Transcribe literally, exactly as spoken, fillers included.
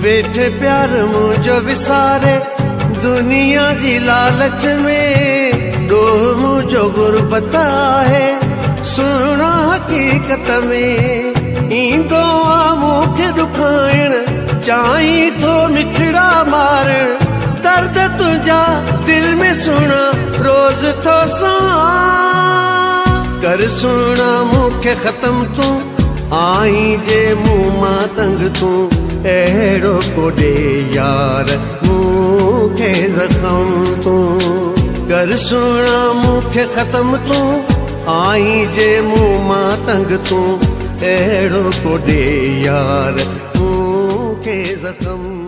वेठे प्यार मुझो विसारे दुनिया जी लालच में, डोह मुझो गुरबत है सुना हकीकत में। ईंदो आ मूंखे ॾुखाइण चाहीं थो मिठड़ा मारण, दर्द तुझा दिल में सुना रोज थो सुना। कर सुना मूंखे ख़त्म तू आई जे मुँह मां तंग तू, अहिड़ो को ॾे यार मूंखे ज़ख़म तू। कर सुना मूंखे ख़त्म तू आई जे मुँह मां तंग तू, अहिड़ो को ॾे यार मूंखे ज़ख़म।